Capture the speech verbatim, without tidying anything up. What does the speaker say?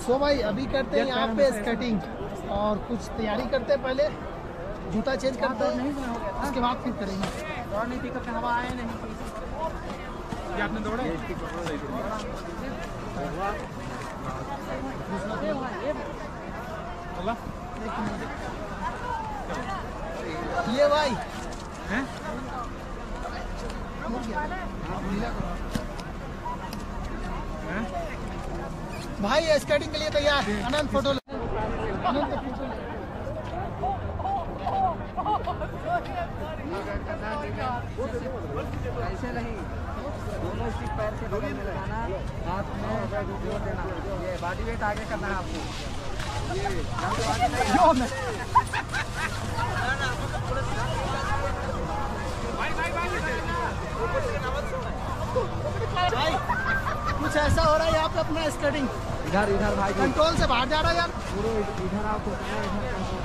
सो भाई अभी करते हैं यहाँ पे स्केटिंग और कुछ तैयारी करते हैं, पहले जूता चेंज करते हैं, उसके बाद फिर करेंगे। और नहीं पिकअप हवा आए नहीं। ये आपने दौड़ा ये भाई हैं? भाई स्केटिंग के लिए तैयार। अनंत फोटो अनंत फोटो ऐसे नहीं, दोनों स्टिक पैर के बगल में लगाना, हाथ में जोर देना, ये बॉडी वेट आगे करना है आपको। भाई कुछ ऐसा हो रहा है यहाँ पे अपना स्केटिंग इधर इधर भाई कंट्रोल से बाहर जा रहा है यार। पूरे इधर आपको इधर